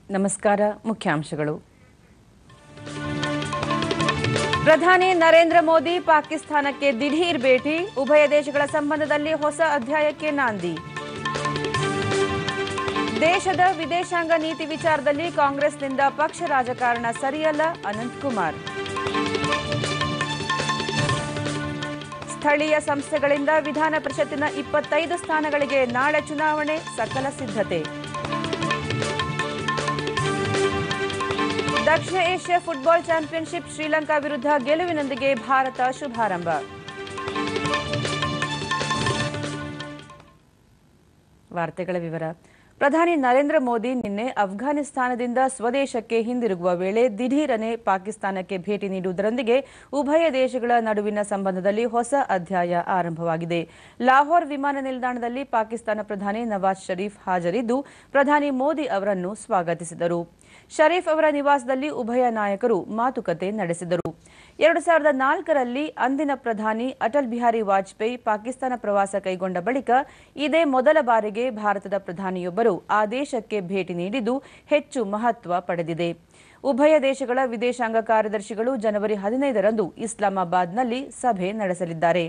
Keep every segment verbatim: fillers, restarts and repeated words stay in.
ನಮಸ್ಕಾರ. ಮುಖ್ಯಾಂಶಗಳು. ಪ್ರಧಾನಿ ನರೇಂದ್ರ ಮೋದಿ ಪಾಕಿಸ್ತಾನಕ್ಕೆ ದಿಢೀರ್ ಭೇಟಿ, ಉಭಯ ದೇಶಗಳ ಸಂಬಂಧದಲ್ಲಿ ಹೊಸ ಅಧ್ಯಾಯಕ್ಕೆ ನಾಂದಿ. ದೇಶದ ವಿದೇಶಾಂಗ ನೀತಿ ವಿಚಾರದಲ್ಲಿ ಕಾಂಗ್ರೆಸ್ನಿಂದ ಪಕ್ಷ ರಾಜಕಾರಣ ಸರಿಯಲ್ಲ, ಅನಂತಕುಮಾರ್. ಸ್ಥಳೀಯ ಸಂಸ್ಥೆಗಳಿಂದ ವಿಧಾನ ಪರಿಷತ್ತಿನ ಇಪ್ಪತ್ತೈದು ಸ್ಥಾನಗಳಿಗೆ ನಾಳೆ ಚುನಾವಣೆ, ಸಕಲ ಸಿದ್ಧತೆ. ದಕ್ಷಿಣ ಏಷ್ಯಾ ಫುಟ್ಬಾಲ್ ಚಾಂಪಿಯನ್ಶಿಪ್ ಶ್ರೀಲಂಕಾ ವಿರುದ್ಧ ಗೆಲುವಿನೊಂದಿಗೆ ಭಾರತ ಶುಭಾರಂಭ. ವಾರ್ತೆಗಳ ವಿವರ. ಪ್ರಧಾನಿ ನರೇಂದ್ರ ಮೋದಿ ನಿನ್ನೆ ಅಫ್ಘಾನಿಸ್ತಾನದಿಂದ ಸ್ವದೇಶಕ್ಕೆ ಹಿಂದಿರುಗುವ ವೇಳೆ ದಿಢೀರನೆ ಪಾಕಿಸ್ತಾನಕ್ಕೆ ಭೇಟಿ ನೀಡುವುದರೊಂದಿಗೆ ಉಭಯ ದೇಶಗಳ ನಡುವಿನ ಸಂಬಂಧದಲ್ಲಿ ಹೊಸ ಅಧ್ಯಾಯ ಆರಂಭವಾಗಿದೆ. ಲಾಹೋರ್ ವಿಮಾನ ನಿಲ್ದಾಣದಲ್ಲಿ ಪಾಕಿಸ್ತಾನ ಪ್ರಧಾನಿ ನವಾಜ್ ಷರೀಫ್ ಹಾಜರಿದ್ದು ಪ್ರಧಾನಿ ಮೋದಿ ಅವರನ್ನು ಸ್ವಾಗತಿಸಿದರು. ಷರೀಫ್ ಅವರ ನಿವಾಸದಲ್ಲಿ ಉಭಯ ನಾಯಕರು ಮಾತುಕತೆ ನಡೆಸಿದರು. ಎರಡು ಸಾವಿರದ ನಾಲ್ಕರಲ್ಲಿ ಅಂದಿನ ಪ್ರಧಾನಿ ಅಟಲ್ ಬಿಹಾರಿ ವಾಜಪೇಯಿ ಪಾಕಿಸ್ತಾನ ಪ್ರವಾಸ ಕೈಗೊಂಡ ಬಳಿಕ ಇದೇ ಮೊದಲ ಬಾರಿಗೆ ಭಾರತದ ಪ್ರಧಾನಿಯೊಬ್ಬರು ಆ ದೇಶಕ್ಕೆ ಭೇಟಿ ನೀಡಿದ್ದು ಹೆಚ್ಚು ಮಹತ್ವ ಪಡೆದಿದೆ. ಉಭಯ ದೇಶಗಳ ವಿದೇಶಾಂಗ ಕಾರ್ಯದರ್ಶಿಗಳು ಜನವರಿ ಹದಿನೈದರಂದು ಇಸ್ಲಾಮಾಬಾದ್ನಲ್ಲಿ ಸಭೆ ನಡೆಸಲಿದ್ದಾರೆ.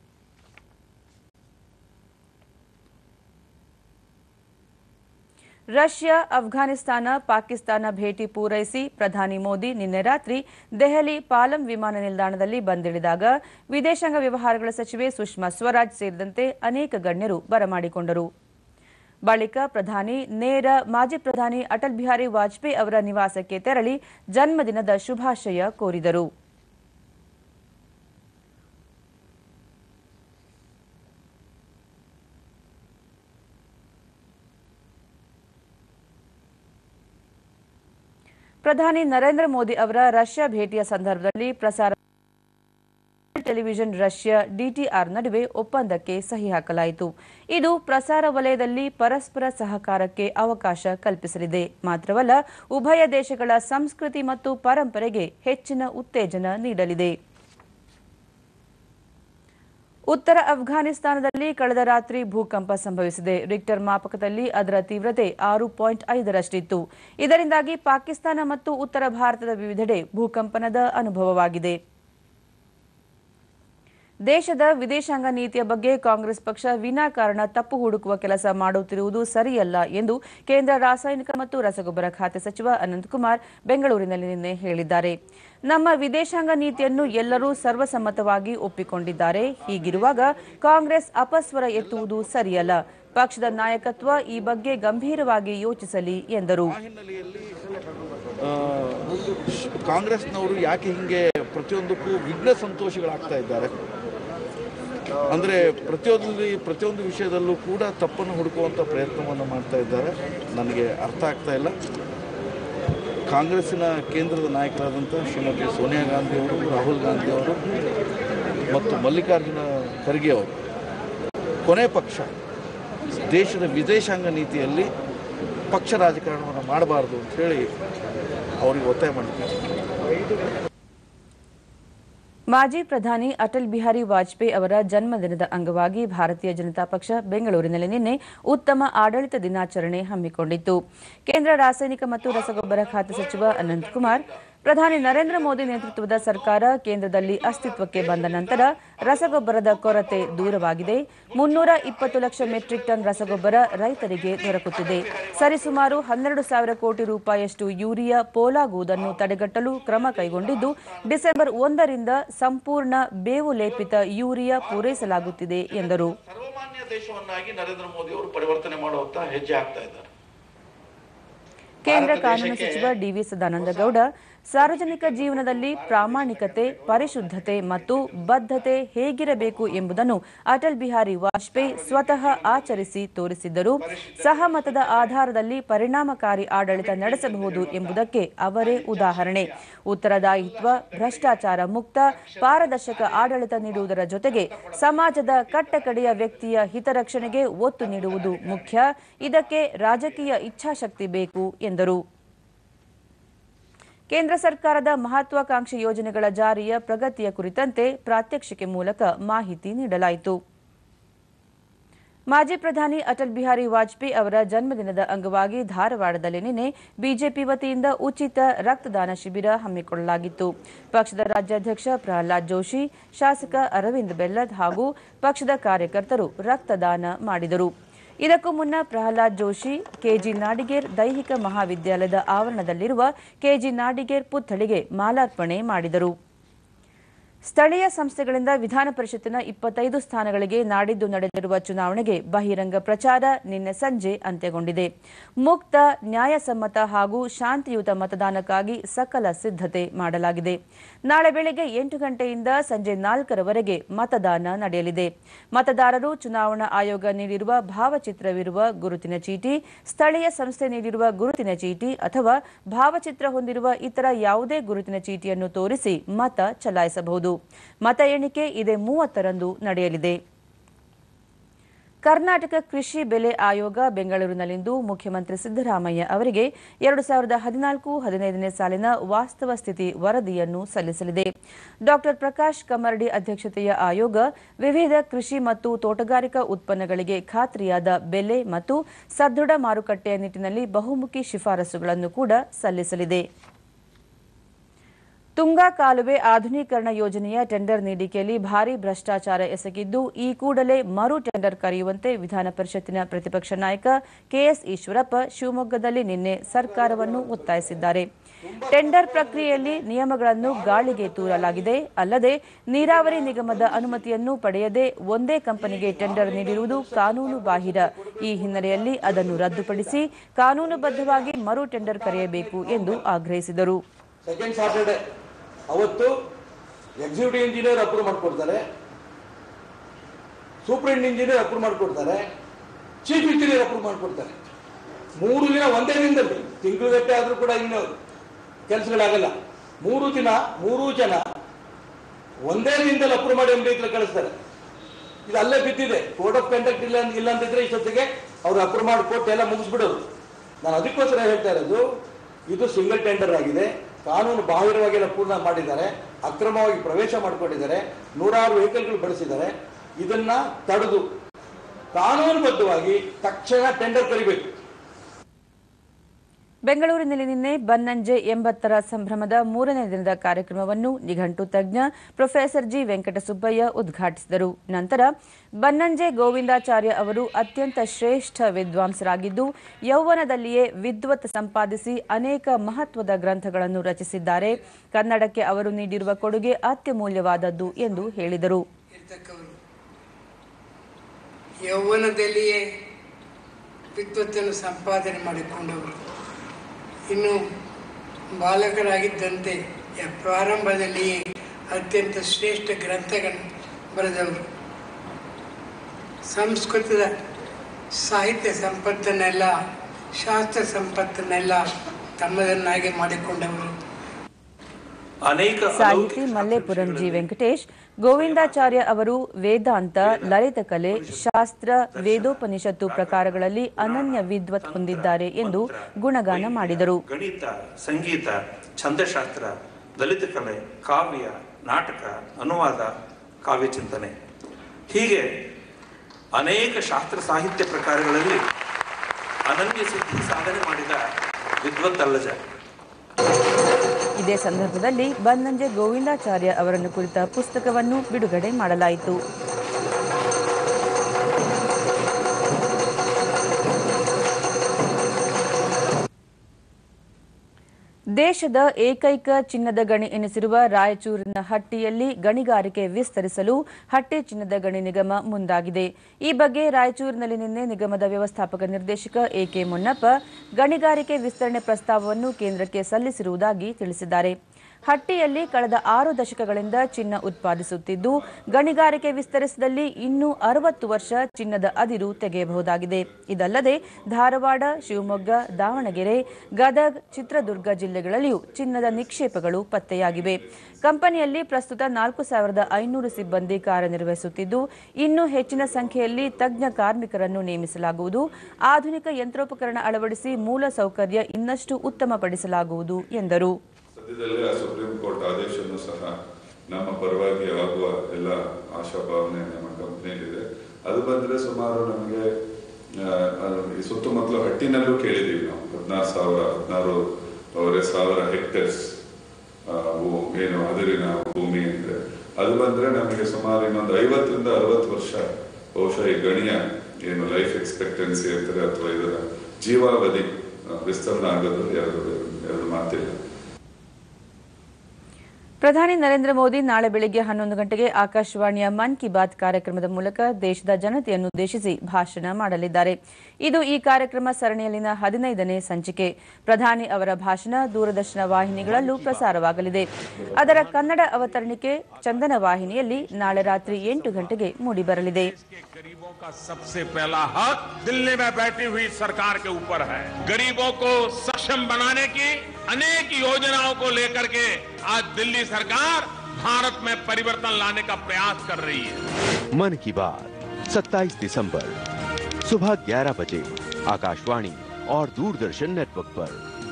ರಷ್ಯಾ, ಅಫ್ಘಾನಿಸ್ತಾನ, ಪಾಕಿಸ್ತಾನ ಭೇಟಿ ಪೂರೈಸಿ ಪ್ರಧಾನಿ ಮೋದಿ ನಿನ್ನೆ ರಾತ್ರಿ ದೆಹಲಿ ಪಾಲಂ ವಿಮಾನ ನಿಲ್ದಾಣದಲ್ಲಿ ಬಂದಿಳಿದಾಗ ವಿದೇಶಾಂಗ ವ್ಯವಹಾರಗಳ ಸಚಿವೆ ಸುಷ್ಮಾ ಸ್ವರಾಜ್ ಸೇರಿದಂತೆ ಅನೇಕ ಗಣ್ಯರು ಬರಮಾಡಿಕೊಂಡರು. ಬಳಿಕ ಪ್ರಧಾನಿ ನೇರ ಮಾಜಿ ಪ್ರಧಾನಿ ಅಟಲ್ ಬಿಹಾರಿ ವಾಜಪೇಯಿ ಅವರ ನಿವಾಸಕ್ಕೆ ತೆರಳಿ ಜನ್ಮದಿನದ ಶುಭಾಶಯ ಕೋರಿದರು. ಪ್ರಧಾನಿ ನರೇಂದ್ರ ಮೋದಿ ಅವರ ರಷ್ಯಾ ಭೇಟಿಯ ಸಂದರ್ಭದಲ್ಲಿ ಪ್ರಸಾರ ಟೆಲಿವಿಷನ್ ರಷ್ಯಾ ಡಿಟಿಆರ್ ನಡುವೆ ಒಪ್ಪಂದಕ್ಕೆ ಸಹಿ ಹಾಕಲಾಯಿತು. ಇದು ಪ್ರಸಾರ ವಲಯದಲ್ಲಿ ಪರಸ್ಪರ ಸಹಕಾರಕ್ಕೆ ಅವಕಾಶ ಕಲ್ಪಿಸಲಿದೆ. ಮಾತ್ರವಲ್ಲ, ಉಭಯ ದೇಶಗಳ ಸಂಸ್ಕೃತಿ ಮತ್ತು ಪರಂಪರೆಗೆ ಹೆಚ್ಚಿನ ಉತ್ತೇಜನ ನೀಡಲಿದೆ. ಉತ್ತರ ಅಫ್ಘಾನಿಸ್ತಾನದಲ್ಲಿ ಕಳೆದ ರಾತ್ರಿ ಭೂಕಂಪ ಸಂಭವಿಸಿದೆ. ರಿಕ್ಟರ್ ಮಾಪಕದಲ್ಲಿ ಅದರ ತೀವ್ರತೆ ಆರು ಪಾಯಿಂಟ್ ಐದರಷ್ಟಿತ್ತು. ಇದರಿಂದಾಗಿ ಪಾಕಿಸ್ತಾನ ಮತ್ತು ಉತ್ತರ ಭಾರತದ ವಿವಿಧೆಡೆ ಭೂಕಂಪನದ ಅನುಭವವಾಗಿದೆ. ದೇಶದ ವಿದೇಶಾಂಗ ನೀತಿಯ ಬಗ್ಗೆ ಕಾಂಗ್ರೆಸ್ ಪಕ್ಷ ವಿನಾಕಾರಣ ತಪ್ಪು ಹುಡುಕುವ ಕೆಲಸ ಮಾಡುತ್ತಿರುವುದು ಸರಿಯಲ್ಲ ಎಂದು ಕೇಂದ್ರ ರಾಸಾಯನಿಕ ಮತ್ತು ರಸಗೊಬ್ಬರ ಖಾತೆ ಸಚಿವ ಅನಂತಕುಮಾರ್ ಬೆಂಗಳೂರಿನಲ್ಲಿ ನಿನ್ನೆ ಹೇಳಿದ್ದಾರೆ. ನಮ್ಮ ವಿದೇಶಾಂಗ ನೀತಿಯನ್ನು ಎಲ್ಲರೂ ಸರ್ವಸಮ್ಮತವಾಗಿ ಒಪ್ಪಿಕೊಂಡಿದ್ದಾರೆ. ಹೀಗಿರುವಾಗ ಕಾಂಗ್ರೆಸ್ ಅಪಸ್ವರ ಎತ್ತುವುದು ಸರಿಯಲ್ಲ. ಪಕ್ಷದ ನಾಯಕತ್ವ ಈ ಬಗ್ಗೆ ಗಂಭೀರವಾಗಿ ಯೋಚಿಸಲಿ ಎಂದರು. ಕಾಂಗ್ರೆಸ್ನವರು ಯಾಕೆ ಹಿಂಗೆ ಪ್ರತಿಯೊಂದಕ್ಕೂ ವಿಘ್ನ ಸಂತೋಷಗಳಾಗ್ತಾ ಇದ್ದಾರೆ ಅಂದರೆ ಪ್ರತಿಯೊಂದು ಪ್ರತಿಯೊಂದು ವಿಷಯದಲ್ಲೂ ಕೂಡ ತಪ್ಪನ್ನು ಹುಡುಕುವಂಥ ಪ್ರಯತ್ನವನ್ನು ಮಾಡ್ತಾ ಇದ್ದಾರೆ. ನನಗೆ ಅರ್ಥ ಆಗ್ತಾ ಇಲ್ಲ. ಕಾಂಗ್ರೆಸ್ಸಿನ ಕೇಂದ್ರದ ನಾಯಕರಾದಂಥ ಶ್ರೀಮತಿ ಸೋನಿಯಾ ಗಾಂಧಿ ಅವರು, ರಾಹುಲ್ ಗಾಂಧಿ ಅವರು ಮತ್ತು ಮಲ್ಲಿಕಾರ್ಜುನ ಖರ್ಗೆ ಅವರು ಕೊನೆ ಪಕ್ಷ ದೇಶದ ವಿದೇಶಾಂಗ ನೀತಿಯಲ್ಲಿ ಪಕ್ಷ ರಾಜಕಾರಣವನ್ನು ಮಾಡಬಾರ್ದು ಅಂತ ಹೇಳಿ ಅವರಿಗೆ ಒತ್ತಾಯ ಮಾಡಿದ್ದಾರೆ. ಮಾಜಿ ಪ್ರಧಾನಿ ಅಟಲ್ ಬಿಹಾರಿ ವಾಜಪೇಯಿ ಅವರ ಜನ್ಮದಿನದ ಅಂಗವಾಗಿ ಭಾರತೀಯ ಜನತಾ ಪಕ್ಷ ಬೆಂಗಳೂರಿನಲ್ಲಿ ನಿನ್ನೆ ಉತ್ತಮ ಆಡಳಿತ ದಿನಾಚರಣೆ ಹಮ್ಮಿಕೊಂಡಿತ್ತು. ಕೇಂದ್ರ ರಾಸಾಯನಿಕ ಮತ್ತು ರಸಗೊಬ್ಬರ ಖಾತೆ ಸಚಿವ ಅನಂತಕುಮಾರ್, ಪ್ರಧಾನಿ ನರೇಂದ್ರ ಮೋದಿ ನೇತೃತ್ವದ ಸರ್ಕಾರ ಕೇಂದ್ರದಲ್ಲಿ ಅಸ್ತಿತ್ವಕ್ಕೆ ಬಂದ ನಂತರ ರಸಗೊಬ್ಬರದ ಕೊರತೆ ದೂರವಾಗಿದೆ. ಮುನ್ನೂರ ಇಪ್ಪತ್ತು ಲಕ್ಷ ಮೆಟ್ರಿಕ್ ಟನ್ ರಸಗೊಬ್ಬರ ರೈತರಿಗೆ ದೊರಕುತ್ತಿದೆ. ಸರಿಸುಮಾರು ಹನ್ನೆರಡು ಸಾವಿರ ಕೋಟಿ ರೂಪಾಯಿಯಷ್ಟು ಯೂರಿಯಾ ಪೋಲಾಗುವುದನ್ನು ತಡೆಗಟ್ಟಲು ಕ್ರಮ ಕೈಗೊಂಡಿದ್ದು ಡಿಸೆಂಬರ್ ಒಂದರಿಂದ ಸಂಪೂರ್ಣ ಬೇವು ಲೇಪಿತ ಯೂರಿಯಾ ಪೂರೈಸಲಾಗುತ್ತಿದೆ ಎಂದರು. ಸರ್ವಮಾನ್ಯ ದೇಶವನ್ನಾಗಿ ನರೇಂದ್ರ ಮೋದಿ ಅವರು ಪರಿವರ್ತನೆ ಮಾಡುವಂತ ಹೆಜ್ಜೆ ಹಾಕ್ತಾ ಇದ್ದಾರೆ. ಕೇಂದ್ರ ಕಾನೂನು ಸಚಿವ ಡಿವಿ ಸದಾನಂದ ಗೌಡ, ಸಾರ್ವಜನಿಕ ಜೀವನದಲ್ಲಿ ಪ್ರಾಮಾಣಿಕತೆ, ಪರಿಶುದ್ಧತೆ ಮತ್ತು ಬದ್ಧತೆ ಹೇಗಿರಬೇಕು ಎಂಬುದನ್ನು ಅಟಲ್ ಬಿಹಾರಿ ವಾಜಪೇಯಿ ಸ್ವತಃ ಆಚರಿಸಿ ತೋರಿಸಿದ್ದರು. ಸಹಮತದ ಆಧಾರದಲ್ಲಿ ಪರಿಣಾಮಕಾರಿ ಆಡಳಿತ ನಡೆಸಬಹುದು ಎಂಬುದಕ್ಕೆ ಅವರೇ ಉದಾಹರಣೆ. ಉತ್ತರದಾಯಿತ್ವ, ಭ್ರಷ್ಟಾಚಾರ ಮುಕ್ತ, ಪಾರದರ್ಶಕ ಆಡಳಿತ ನೀಡುವುದರ ಜೊತೆಗೆ ಸಮಾಜದ ಕಟ್ಟಕಡೆಯ ವ್ಯಕ್ತಿಯ ಹಿತರಕ್ಷಣೆಗೆ ಒತ್ತು ನೀಡುವುದು ಮುಖ್ಯ. ಇದಕ್ಕೆ ರಾಜಕೀಯ ಇಚ್ಛಾಶಕ್ತಿ ಬೇಕು ಎಂದರು. ಕೇಂದ್ರ ಸರ್ಕಾರದ ಮಹತ್ವಾಕಾಂಕ್ಷಿ ಯೋಜನೆಗಳ ಜಾರಿಯ ಪ್ರಗತಿಯ ಕುರಿತಂತೆ ಪ್ರಾತ್ಯಕ್ಷಿಕೆ ಮೂಲಕ ಮಾಹಿತಿ ನೀಡಲಾಯಿತು. ಮಾಜಿ ಪ್ರಧಾನಿ ಅಟಲ್ ಬಿಹಾರಿ ವಾಜಪೇಯಿ ಅವರ ಜನ್ಮದಿನದ ಅಂಗವಾಗಿ ಧಾರವಾಡದಲ್ಲಿ ನಿನ್ನೆ ಬಿಜೆಪಿ ವತಿಯಿಂದ ಉಚಿತ ರಕ್ತದಾನ ಶಿಬಿರ ಹಮ್ಮಿಕೊಳ್ಳಲಾಗಿತ್ತು. ಪಕ್ಷದ ರಾಜ್ಯಾಧ್ಯಕ್ಷ ಪ್ರಹ್ಲಾದ್ ಜೋಶಿ, ಶಾಸಕ ಅರವಿಂದ್ ಬೆಲ್ಲದ್ ಹಾಗೂ ಪಕ್ಷದ ಕಾರ್ಯಕರ್ತರು ರಕ್ತದಾನ ಮಾಡಿದರು. ಇದಕ್ಕೂ ಮುನ್ನ ಪ್ರಹ್ಲಾದ್ ಜೋಶಿ ಕೆಜಿ ನಾಡಿಗೇರ್ ದೈಹಿಕ ಮಹಾವಿದ್ಯಾಲಯದ ಆವರಣದಲ್ಲಿರುವ ಕೆಜಿ ನಾಡಿಗೇರ್ ಪುತ್ಥಳಿಗೆ ಮಾಲಾರ್ಪಣೆ ಮಾಡಿದರು. ಸ್ಥಳೀಯ ಸಂಸ್ಥೆಗಳಿಂದ ವಿಧಾನ ಪರಿಷತ್ತಿನ ಇಪ್ಪತ್ತೈದು ಸ್ಥಾನಗಳಿಗೆ ನಾಡಿದ್ದು ನಡೆದಿರುವ ಚುನಾವಣೆಗೆ ಬಹಿರಂಗ ಪ್ರಚಾರ ನಿನ್ನೆ ಸಂಜೆ ಅಂತ್ಯಗೊಂಡಿದೆ. ಮುಕ್ತ, ನ್ಯಾಯಸಮ್ಮತ ಹಾಗೂ ಶಾಂತಿಯುತ ಮತದಾನಕ್ಕಾಗಿ ಸಕಲ ಸಿದ್ಧತೆ ಮಾಡಲಾಗಿದೆ. ನಾಳೆ ಬೆಳಗ್ಗೆ ಎಂಟು ಗಂಟೆಯಿಂದ ಸಂಜೆ ನಾಲ್ಕರವರೆಗೆ ಮತದಾನ ನಡೆಯಲಿದೆ. ಮತದಾರರು ಚುನಾವಣಾ ಆಯೋಗ ನೀಡಿರುವ ಭಾವಚಿತ್ರವಿರುವ ಗುರುತಿನ ಚೀಟಿ, ಸ್ಥಳೀಯ ಸಂಸ್ಥೆ ನೀಡಿರುವ ಗುರುತಿನ ಚೀಟಿ ಅಥವಾ ಭಾವಚಿತ್ರ ಹೊಂದಿರುವ ಇತರ ಯಾವುದೇ ಗುರುತಿನ ಚೀಟಿಯನ್ನು ತೋರಿಸಿ ಮತ ಚಲಾಯಿಸಬಹುದು. ಮತ ಎಣಿಕೆ ಇದೇ ಮೂವತ್ತರಂದು ನಡೆಯಲಿದೆ. ಕರ್ನಾಟಕ ಕೃಷಿ ಬೆಲೆ ಆಯೋಗ ಬೆಂಗಳೂರಿನಲ್ಲಿಂದು ಮುಖ್ಯಮಂತ್ರಿ ಸಿದ್ದರಾಮಯ್ಯ ಅವರಿಗೆ ಎರಡು ಸಾವಿರದ ಹದಿನಾಲ್ಕು ಹದಿನೈದನೇ ಸಾಲಿನ ವಾಸ್ತವ ಸ್ಥಿತಿ ವರದಿಯನ್ನು ಸಲ್ಲಿಸಲಿದೆ. ಡಾಕ್ಟರ್ ಪ್ರಕಾಶ್ ಕಮ್ಮರಡಿ ಅಧ್ಯಕ್ಷತೆಯ ಆಯೋಗ ವಿವಿಧ ಕೃಷಿ ಮತ್ತು ತೋಟಗಾರಿಕಾ ಉತ್ಪನ್ನಗಳಿಗೆ ಖಾತ್ರಿಯಾದ ಬೆಲೆ ಮತ್ತು ಸದೃಢ ಮಾರುಕಟ್ಟೆಯ ನಿಟ್ಟಿನಲ್ಲಿ ಬಹುಮುಖಿ ಶಿಫಾರಸುಗಳನ್ನು ಕೂಡ ಸಲ್ಲಿಸಲಿದೆ. ತುಂಗಾ ಕಾಲುವೆ ಆಧುನೀಕರಣ ಯೋಜನೆಯ ಟೆಂಡರ್ ನೀಡಿಕೆಯಲ್ಲಿ ಭಾರೀ ಭ್ರಷ್ಟಾಚಾರ ಎಸಗಿದ್ದು, ಈ ಕೂಡಲೇ ಮರು ಟೆಂಡರ್ ಕರೆಯುವಂತೆ ವಿಧಾನ ಪರಿಷತ್ತಿನ ಪ್ರತಿಪಕ್ಷ ನಾಯಕ ಕೆಎಸ್ ಈಶ್ವರಪ್ಪ ಶಿವಮೊಗ್ಗದಲ್ಲಿ ನಿನ್ನೆ ಸರ್ಕಾರವನ್ನು ಒತ್ತಾಯಿಸಿದ್ದಾರೆ. ಟೆಂಡರ್ ಪ್ರಕ್ರಿಯೆಯಲ್ಲಿ ನಿಯಮಗಳನ್ನು ಗಾಳಿಗೆ ತೂರಲಾಗಿದೆ. ಅಲ್ಲದೆ ನೀರಾವರಿ ನಿಗಮದ ಅನುಮತಿಯನ್ನು ಪಡೆಯದೆ ಒಂದೇ ಕಂಪನಿಗೆ ಟೆಂಡರ್ ನೀಡಿರುವುದು ಕಾನೂನು ಬಾಹಿರ. ಈ ಹಿನ್ನೆಲೆಯಲ್ಲಿ ಅದನ್ನು ರದ್ದುಪಡಿಸಿ ಕಾನೂನುಬದ್ಧವಾಗಿ ಮರು ಟೆಂಡರ್ ಕರೆಯಬೇಕು ಎಂದು ಆಗ್ರಹಿಸಿದರು. ಅವತ್ತು ಎಕ್ಸಿಕ್ಯೂಟಿವ್ ಇಂಜಿನಿಯರ್ ಅಪ್ರೂವ್ ಮಾಡಿಕೊಡ್ತಾರೆ, ಸೂಪರಿಂಟ್ ಇಂಜಿನಿಯರ್ ಅಪ್ರೂವ್ ಮಾಡಿಕೊಡ್ತಾರೆ, ಚೀಫ್ ಇಂಜಿನಿಯರ್ ಅಪ್ರೂವ್ ಮಾಡಿಕೊಡ್ತಾರೆ. ಮೂರು ದಿನ ಒಂದೇ ದಿನದಲ್ಲಿ, ತಿಂಗಳುಗಟ್ಟೆ ಆದರೂ ಕೂಡ ಇನ್ನು ಕೆಲಸಗಳಾಗಲ್ಲ. ಮೂರು ದಿನ ಮೂರು ಜನ ಒಂದೇ ದಿನದಲ್ಲಿ ಅಪ್ರೂವ್ ಮಾಡಿ ಒಂದು ರೀತಿಯಲ್ಲಿ ಕಳಿಸ್ತಾರೆ. ಇದು ಅಲ್ಲೇ ಬಿದ್ದಿದೆ. ಕೋಡ್ ಆಫ್ ಕಂಡಕ್ಟ್ ಇಲ್ಲ ಇಲ್ಲ ಅಂತಿದ್ರೆ ಇಷ್ಟೊತ್ತಿಗೆ ಅವ್ರು ಅಪ್ರೂವ್ ಮಾಡಿಕೊಟ್ಟು ಎಲ್ಲ ಮುಗಿಸ್ಬಿಡೋರು. ನಾನು ಅದಕ್ಕೋಸ್ಕರ ಹೇಳ್ತಾ ಇರೋದು, ಇದು ಸಿಂಗಲ್ ಟೆಂಡರ್ ಆಗಿದೆ. ಕಾನೂನು ಬಾಹಿರವಾಗೆಲ್ಲ ಪೂರ್ಣ ಮಾಡಿದ್ದಾರೆ, ಅಕ್ರಮವಾಗಿ ಪ್ರವೇಶ ಮಾಡಿಕೊಂಡಿದ್ದಾರೆ, ನೂರಾರು ವೆಹಿಕಲ್ಗಳು ಬಳಸಿದ್ದಾರೆ. ಇದನ್ನ ತಡೆದು ಕಾನೂನುಬದ್ಧವಾಗಿ ತಕ್ಷಣ ಟೆಂಡರ್ ಕರಿಬೇಕು. ಬೆಂಗಳೂರಿನಲ್ಲಿ ನಿನ್ನೆ ಬನ್ನಂಜೆ ಎಂಬತ್ತರ ಸಂಭ್ರಮದ ಮೂರನೇ ದಿನದ ಕಾರ್ಯಕ್ರಮವನ್ನು ನಿಘಂಟು ತಜ್ಞ ಪ್ರೊಫೆಸರ್ ಜಿ ವೆಂಕಟಸುಬ್ಬಯ್ಯ ಉದ್ಘಾಟಿಸಿದರು. ನಂತರ ಬನ್ನಂಜೆ ಗೋವಿಂದಾಚಾರ್ಯ ಅವರು ಅತ್ಯಂತ ಶ್ರೇಷ್ಠ ವಿದ್ವಾಂಸರಾಗಿದ್ದು, ಯೌವನದಲ್ಲಿಯೇ ವಿದ್ವತ್ ಸಂಪಾದಿಸಿ ಅನೇಕ ಮಹತ್ವದ ಗ್ರಂಥಗಳನ್ನು ರಚಿಸಿದ್ದಾರೆ. ಕನ್ನಡಕ್ಕೆ ಅವರು ನೀಡಿರುವ ಕೊಡುಗೆ ಅತ್ಯಮೂಲ್ಯವಾದದ್ದು ಎಂದು ಹೇಳಿದರು. ಯೌವನದಲ್ಲಿಯೇ ವಿದ್ವತ್ತನ್ನು ಸಂಪಾದನೆ ಮಾಡಿಕೊಂಡವರು, ಇನ್ನು ಬಾಲಕರಾಗಿದ್ದಂತೆ ಪ್ರಾರಂಭದಲ್ಲಿಯೇ ಅತ್ಯಂತ ಶ್ರೇಷ್ಠ ಗ್ರಂಥಗಳನ್ನು ಬರೆದವರು, ಸಂಸ್ಕೃತದ ಸಾಹಿತ್ಯ ಸಂಪತ್ತನ್ನೆಲ್ಲ ಶಾಸ್ತ್ರ ಸಂಪತ್ತನ್ನೆಲ್ಲ ತಮ್ಮದನ್ನಾಗಿ ಮಾಡಿಕೊಂಡವರು. ಸಾಹಿತಿ ಮಲ್ಲೇಪುರಂ ಜಿ ವೆಂಕಟೇಶ್ ಗೋವಿಂದಾಚಾರ್ಯ ಅವರು ವೇದಾಂತ, ಲಲಿತ ಕಲೆ, ಶಾಸ್ತ್ರ, ವೇದೋಪನಿಷತ್ತು ಪ್ರಕಾರಗಳಲ್ಲಿ ಅನನ್ಯ ವಿದ್ವತ್ ಹೊಂದಿದ್ದಾರೆ ಎಂದು ಗುಣಗಾನ ಮಾಡಿದರು. ಗಣಿತ, ಸಂಗೀತ, ಛಂದಶಾಸ್ತ್ರ, ಲಲಿತ ಕಲೆ, ಕಾವ್ಯ, ನಾಟಕ, ಅನುವಾದ, ಕಾವ್ಯ ಚಿಂತನೆ ಹೀಗೆ ಅನೇಕ ಶಾಸ್ತ್ರ ಸಾಹಿತ್ಯ ಪ್ರಕಾರಗಳಲ್ಲಿ ಅನನ್ಯ ಸಿದ್ಧಿ ಸಾಧನೆ ಮಾಡಿದ ವಿದ್ವತ್ತಲ್ಲಜ. ಇದೇ ಸಂದರ್ಭದಲ್ಲಿ ಬನ್ನಂಜೆ ಗೋವಿಂದಾಚಾರ್ಯ ಅವರನ್ನು ಕುರಿತ ಪುಸ್ತಕವನ್ನು ಬಿಡುಗಡೆ ಮಾಡಲಾಯಿತು. ದೇಶದ ಏಕೈಕ ಚಿನ್ನದ ಗಣಿ ಎನಿಸಿರುವ ರಾಯಚೂರಿನ ಹಟ್ಟಿಯಲ್ಲಿ ಗಣಿಗಾರಿಕೆ ವಿಸ್ತರಿಸಲು ಹಟ್ಟಿ ಚಿನ್ನದ ಗಣಿ ನಿಗಮ ಮುಂದಾಗಿದೆ. ಈ ಬಗ್ಗೆ ರಾಯಚೂರಿನಲ್ಲಿ ನಿನ್ನೆ ನಿಗಮದ ವ್ಯವಸ್ಥಾಪಕ ನಿರ್ದೇಶಕ ಎಕೆ ಮೊನ್ನಪ್ಪ ಗಣಿಗಾರಿಕೆ ವಿಸ್ತರಣೆ ಪ್ರಸ್ತಾವವನ್ನು ಕೇಂದ್ರಕ್ಕೆ ಸಲ್ಲಿಸಿರುವುದಾಗಿ ತಿಳಿಸಿದ್ದಾರೆ. ಹಟ್ಟಿಯಲ್ಲಿ ಕಳೆದ ಆರು ದಶಕಗಳಿಂದ ಚಿನ್ನ ಉತ್ಪಾದಿಸುತ್ತಿದ್ದು, ಗಣಿಗಾರಿಕೆ ವಿಸ್ತರಿಸಿದಲ್ಲಿ ಇನ್ನೂ ಅರವತ್ತು ವರ್ಷ ಚಿನ್ನದ ಅದಿರು ತೆಗೆಯಬಹುದಾಗಿದೆ. ಇದಲ್ಲದೆ ಧಾರವಾಡ, ಶಿವಮೊಗ್ಗ, ದಾವಣಗೆರೆ, ಗದಗ್, ಚಿತ್ರದುರ್ಗ ಜಿಲ್ಲೆಗಳಲ್ಲಿಯೂ ಚಿನ್ನದ ನಿಕ್ಷೇಪಗಳು ಪತ್ತೆಯಾಗಿವೆ. ಕಂಪನಿಯಲ್ಲಿ ಪ್ರಸ್ತುತ ನಾಲ್ಕು ಸಾವಿರದ ಐನೂರು ಸಿಬ್ಬಂದಿ ಕಾರ್ಯನಿರ್ವಹಿಸುತ್ತಿದ್ದು, ಇನ್ನೂ ಹೆಚ್ಚಿನ ಸಂಖ್ಯೆಯಲ್ಲಿ ತಜ್ಞ ಕಾರ್ಮಿಕರನ್ನು ನೇಮಿಸಲಾಗುವುದು. ಆಧುನಿಕ ಯಂತ್ರೋಪಕರಣ ಅಳವಡಿಸಿ ಮೂಲ ಸೌಕರ್ಯ ಇನ್ನಷ್ಟು ಉತ್ತಮಪಡಿಸಲಾಗುವುದು ಎಂದರು. ಸದ್ಯದಲ್ಲೇ ಸುಪ್ರೀಂ ಕೋರ್ಟ್ ಆದೇಶವನ್ನು ಸಹ ನಮ್ಮ ಪರವಾಗಿ ಆಗುವ ಎಲ್ಲ ಆಶಾಭಾವನೆ ನಮ್ಮ ಕಂಪನಿಯಲ್ಲಿದೆ. ಅದು ಬಂದರೆ ಸುಮಾರು ನಮಗೆ ಸುತ್ತಮುತ್ತಲು ಹಟ್ಟಿನಲ್ಲೂ ಕೇಳಿದ್ದೀವಿ ನಾವು ಹದಿನಾರು ಸಾವಿರ ಹದಿನಾರೂವರೆ ಸಾವಿರ ಹೆಕ್ಟೇರ್ಸ್ ಏನು ಹದಿರಿನ ಭೂಮಿ ಅಂದರೆ ಅದು ಬಂದರೆ ನಮಗೆ ಸುಮಾರು ಇನ್ನೊಂದು ಐವತ್ತರಿಂದ ಅರವತ್ತು ವರ್ಷ ಬಹುಶಃ ಈ ಗಣಿಯ ಏನು ಲೈಫ್ ಎಕ್ಸ್ಪೆಕ್ಟೆನ್ಸಿ ಇರ್ತಾರೆ ಅಥವಾ ಇದರ ಜೀವಾವಧಿ ವಿಸ್ತರಣೆ ಆಗೋದು ಎರಡು ಎರಡು ಮಾತಿಲ್ಲ. ಪ್ರಧಾನಿ ನರೇಂದ್ರ ಮೋದಿ ನಾಳೆ ಬೆಳಿಗ್ಗೆ ಹನ್ನೊಂದು ಗಂಟೆಗೆ ಆಕಾಶವಾಣಿಯ ಮನ್ ಕಿ ಬಾತ್ ಕಾರ್ಯಕ್ರಮದ ಮೂಲಕ ದೇಶದ ಜನತೆಯನ್ನು ಉದ್ದೇಶಿಸಿ ಭಾಷಣ ಮಾಡಲಿದ್ದಾರೆ. ಇದು ಈ ಕಾರ್ಯಕ್ರಮ ಸರಣಿಯಲ್ಲಿನ ಹದಿನೈದನೇ ಸಂಚಿಕೆ. ಪ್ರಧಾನಿ ಅವರ ಭಾಷಣ ದೂರದರ್ಶನ ವಾಹಿನಿಗಳಲ್ಲೂ ಪ್ರಸಾರವಾಗಲಿದೆ. ಅದರ ಕನ್ನಡ ಅವತರಣಿಕೆ ಚಂದನ ವಾಹಿನಿಯಲ್ಲಿ ನಾಳೆ ರಾತ್ರಿ ಎಂಟು ಗಂಟೆಗೆ ಮೂಡಿಬರಲಿದೆ. गरीबों का सबसे पहला हक दिल्ली में बैठी हुई सरकार के ऊपर है. गरीबों को सक्षम बनाने की अनेक योजनाओं को लेकर के आज दिल्ली सरकार भारत में परिवर्तन लाने का प्रयास कर रही है. मन की बात सत्ताईस दिसंबर सुबह ग्यारह बजे आकाशवाणी और दूरदर्शन नेटवर्क पर.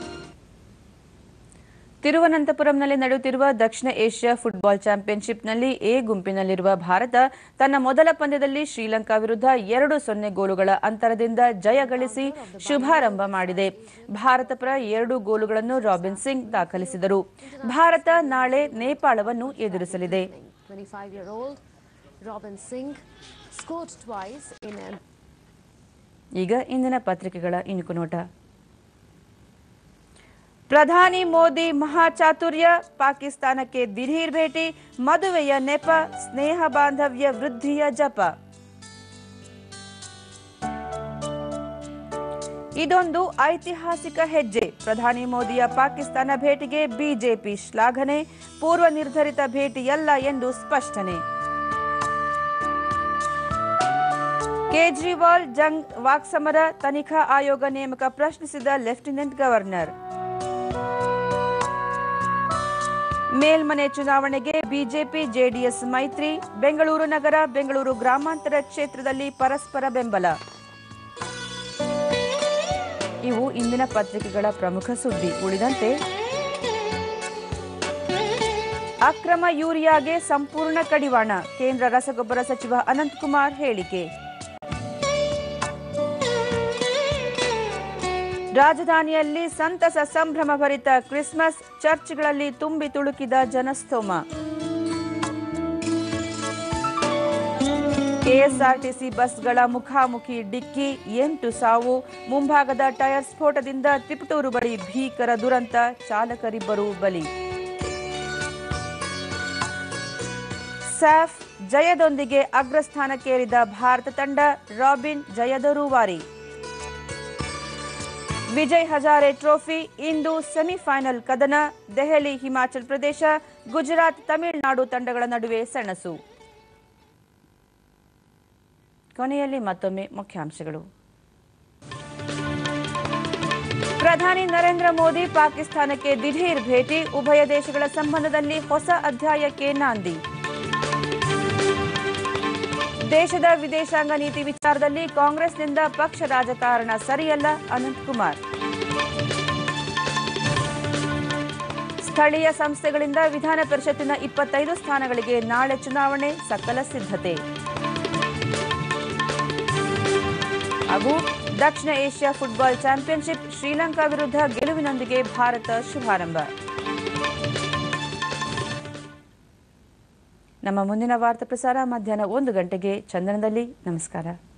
ತಿರುವನಂತಪುರಂನಲ್ಲಿ ನಡೆಯುತ್ತಿರುವ ದಕ್ಷಿಣ ಏಷ್ಯಾ ಫುಟ್ಬಾಲ್ ಚಾಂಪಿಯನ್ಶಿಪ್ನಲ್ಲಿ ಎ ಗುಂಪಿನಲ್ಲಿರುವ ಭಾರತ ತನ್ನ ಮೊದಲ ಪಂದ್ಯದಲ್ಲಿ ಶ್ರೀಲಂಕಾ ವಿರುದ್ಧ ಎರಡು ಸೊನ್ನೆ ಗೋಲುಗಳ ಅಂತರದಿಂದ ಜಯ ಗಳಿಸಿ ಶುಭಾರಂಭ ಮಾಡಿದೆ. ಭಾರತ ಪರ ಎರಡು ಗೋಲುಗಳನ್ನು ರಾಬಿನ್ ಸಿಂಗ್ ದಾಖಲಿಸಿದರು. ಭಾರತ ನಾಳೆ ನೇಪಾಳವನ್ನು ಎದುರಿಸಲಿದೆ. ಈಗ ಇಂದಿನ ಪತ್ರಿಕೆಗಳ ಇಣುಕು ನೋಟ. ಪ್ರಧಾನಿ ಮೋದಿ ಮಹಾಚಾತುರ್ಯ, ಪಾಕಿಸ್ತಾನಕ್ಕೆ ದಿಢೀರ್ ಭೇಟಿ, ಮದುವೆಯ ನೆಪ, ಸ್ನೇಹ ಬಾಂಧವ್ಯ ವೃದ್ಧಿಯ ಜಪ. ಇದೊಂದು ಐತಿಹಾಸಿಕ ಹೆಜ್ಜೆ. ಪ್ರಧಾನಿ ಮೋದಿಯ ಪಾಕಿಸ್ತಾನ ಭೇಟಿಗೆ ಬಿಜೆಪಿ ಶ್ಲಾಘನೆ, ಪೂರ್ವ ನಿರ್ಧರಿತ ಭೇಟಿಯಲ್ಲ ಎಂದು ಸ್ಪಷ್ಟನೆ. ಕೇಜ್ರಿವಾಲ್ ಜಂಗ್ ವಾಕ್ಸಮರ, ತನಿಖಾ ಆಯೋಗ ನೇಮಕ ಪ್ರಶ್ನಿಸಿದ ಲೆಫ್ಟಿನೆಂಟ್ ಗವರ್ನರ್. ಮೇಲ್ಮನೆ ಚುನಾವಣೆಗೆ ಬಿಜೆಪಿ ಜೆಡಿಎಸ್ ಮೈತ್ರಿ, ಬೆಂಗಳೂರು ನಗರ ಬೆಂಗಳೂರು ಗ್ರಾಮಾಂತರ ಕ್ಷೇತ್ರದಲ್ಲಿ ಪರಸ್ಪರ ಬೆಂಬಲ. ಇವು ಇಂದಿನ ಪತ್ರಿಕೆಗಳ ಪ್ರಮುಖ ಸುದ್ದಿ. ಉಳಿದಂತೆ ಅಕ್ರಮ ಯೂರಿಯಾಗೆ ಸಂಪೂರ್ಣ ಕಡಿವಾಣ, ಕೇಂದ್ರ ರಸಗೊಬ್ಬರ ಸಚಿವ ಅನಂತಕುಮಾರ್ ಹೇಳಿಕೆ. ರಾಜಧಾನಿಯಲ್ಲಿ ಸಂತಸ ಸಂಭ್ರಮ ಭರಿತ ಕ್ರಿಸ್ಮಸ್, ಚರ್ಚ್ಗಳಲ್ಲಿ ತುಂಬಿ ತುಳುಕಿದ ಜನಸ್ತೋಮ. ಕೆಎಸ್ಆರ್ಟಿಸಿ ಬಸ್ಗಳ ಮುಖಾಮುಖಿ ಡಿಕ್ಕಿ, ಎಂಟು ಸಾವು, ಮುಂಭಾಗದ ಟೈರ್ ಸ್ಫೋಟದಿಂದ ತಿಪಟೂರು ಬಳಿ ಭೀಕರ ದುರಂತ, ಚಾಲಕರಿಬ್ಬರು ಬಲಿ. ಸ್ಯಾಫ್ ಜಯದೊಂದಿಗೆ ಅಗ್ರಸ್ಥಾನಕ್ಕೇರಿದ ಭಾರತ ತಂಡ, ರಾಬಿನ್ ಜಯದ ರೂವಾರಿ. ವಿಜಯ್ ಹಜಾರೆ ಟ್ರೋಫಿ ಇಂದು ಸೆಮಿಫೈನಲ್ ಕದನ, ದೆಹಲಿ ಹಿಮಾಚಲ ಪ್ರದೇಶ, ಗುಜರಾತ್ ತಮಿಳುನಾಡು ತಂಡಗಳ ನಡುವೆ ಸೆಣಸು. ಕೊನೆಯಲ್ಲಿ ಮತ್ತೊಮ್ಮೆ ಮುಖ್ಯಾಂಶಗಳು. ಪ್ರಧಾನಿ ನರೇಂದ್ರ ಮೋದಿ ಪಾಕಿಸ್ತಾನಕ್ಕೆ ದಿಢೀರ್ ಭೇಟಿ, ಉಭಯ ದೇಶಗಳ ಸಂಬಂಧದಲ್ಲಿ ಹೊಸ ಅಧ್ಯಾಯಕ್ಕೆ ನಾಂದಿ. ದೇಶದ ವಿದೇಶಾಂಗ ನೀತಿ ವಿಚಾರದಲ್ಲಿ ಕಾಂಗ್ರೆಸ್ನಿಂದ ಪಕ್ಷ ರಾಜಕಾರಣ ಸರಿಯಲ್ಲ, ಅನಂತಕುಮಾರ್. ಸ್ಥಳೀಯ ಸಂಸ್ಥೆಗಳಿಂದ ವಿಧಾನ ಪರಿಷತ್ತಿನ ಇಪ್ಪತ್ತೈದು ಸ್ಥಾನಗಳಿಗೆ ನಾಳೆ ಚುನಾವಣೆ, ಸಕಲ ಸಿದ್ಧತೆ. ಹಾಗೂ ದಕ್ಷಿಣ ಏಷ್ಯಾ ಫುಟ್ಬಾಲ್ ಚಾಂಪಿಯನ್ಶಿಪ್, ಶ್ರೀಲಂಕಾ ವಿರುದ್ಧ ಗೆಲುವಿನೊಂದಿಗೆ ಭಾರತ ಶುಭಾರಂಭ. ನಮ್ಮ ಮುಂದಿನ ವಾರ್ತಾ ಪ್ರಸಾರ ಮಧ್ಯಾಹ್ನ ಒಂದು ಗಂಟೆಗೆ ಚಂದನದಲ್ಲಿ. ನಮಸ್ಕಾರ.